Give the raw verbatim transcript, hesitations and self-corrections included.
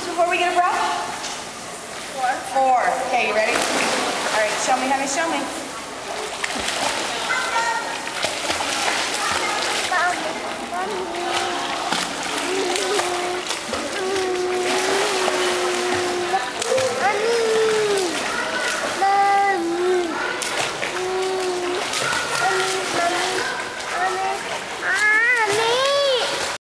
moves before we get a brush? Four. Four. Okay, you ready? All right, show me, honey, show me.